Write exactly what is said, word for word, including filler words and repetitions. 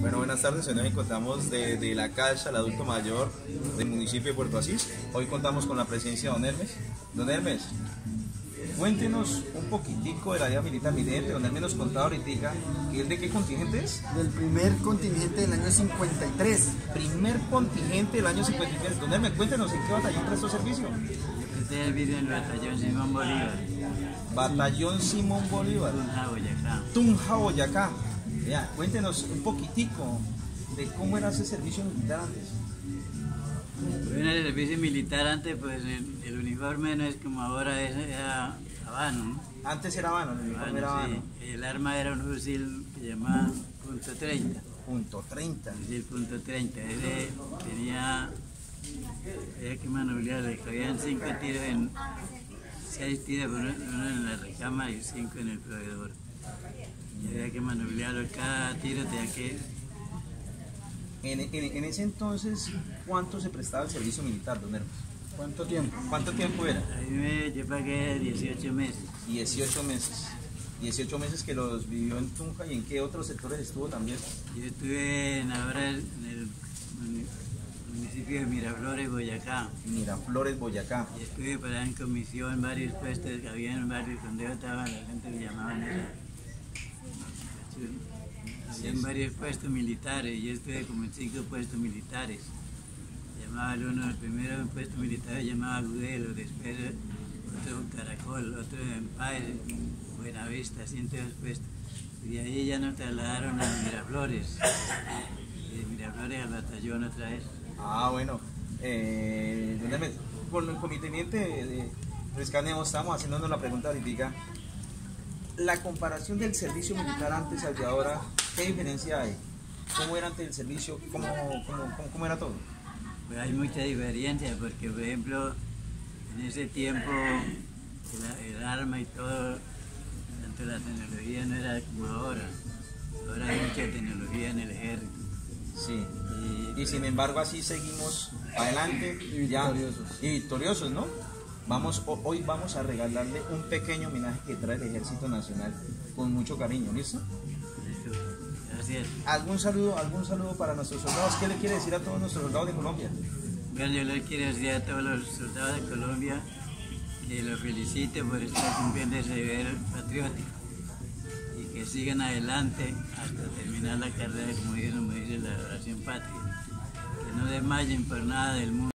Bueno, buenas tardes. Hoy nos encontramos de, de la Casa del Adulto Mayor del municipio de Puerto Asís. Hoy contamos con la presencia de don Hermes. Don Hermes, cuéntenos un poquitico de la vida militar. Mire, don Hermes nos contaba ahorita que es de qué contingente es. Del primer contingente del año cincuenta y tres. Primer contingente del año cincuenta y tres. Don Hermes, cuéntenos en qué batallón prestó servicio. Presté servicio en el batallón Simón Bolívar. Batallón Simón Bolívar. Tunja, Boyacá. Tunja, Boyacá. Ya, cuéntenos un poquitico de cómo era ese servicio militar antes. Bueno, el servicio militar antes, pues el, el uniforme no es como ahora, es, era habano, ¿no? Antes era habano, el uniforme era Habano, habano. sí. El arma era un fusil que llamaba punto treinta. Punto treinta. Fusil punto treinta. Ese tenía, había que manobrearlo, habían cinco tiros en, seis tiros, uno, uno en la recámara y cinco en el proveedor. Y había que manobrearlo, cada tiro tenía que... En, en, en ese entonces, ¿cuánto se prestaba el servicio militar, don Hermes? ¿Cuánto tiempo? ¿Cuánto tiempo era? A mí me, yo pagué dieciocho meses. dieciocho meses. dieciocho meses que los vivió en Tunja. ¿Y en qué otros sectores estuvo también? Yo estuve en ahora en el municipio de Miraflores, Boyacá. Miraflores, Boyacá. Y estuve para en comisión en varios puestos que había en varios donde yo estaba, la gente me llamaban esa. Había en varios puestos militares, yo estuve como en cinco puestos militares. Llamaba el uno, el primero en puesto militar se llamaba Agudelo, después otro Caracol, otro en Páez, Buenavista, ciento dos puestos. Y de ahí ya nos trasladaron a Miraflores, y de Miraflores al batallón otra vez. Ah, bueno. Eh, don Hermes, con, con mi teniente de Rescaneo estamos haciéndonos la pregunta ahorita. La comparación del servicio militar antes al de ahora, ¿qué diferencia hay? ¿Cómo era antes el servicio? ¿Cómo, cómo, cómo, cómo era todo? Pues hay mucha diferencia porque, por ejemplo, en ese tiempo el, el arma y todo, tanto la tecnología no era como ahora. Ahora hay mucha tecnología en el ejército. Sí. Y, Y sin embargo así seguimos adelante Y victoriosos. Ya, y victoriosos, ¿no? Vamos, hoy vamos a regalarle un pequeño homenaje que trae el Ejército Nacional con mucho cariño, ¿listo? Gracias. ¿Algún saludo, algún saludo para nuestros soldados? ¿Qué le quiere decir a todos nuestros soldados de Colombia? Bueno, yo les quiero decir a todos los soldados de Colombia que los felicite por estar cumpliendo ese deber patriótico y que sigan adelante hasta terminar la carrera, como dice, como dice la oración patria. Que no desmayen por nada del mundo.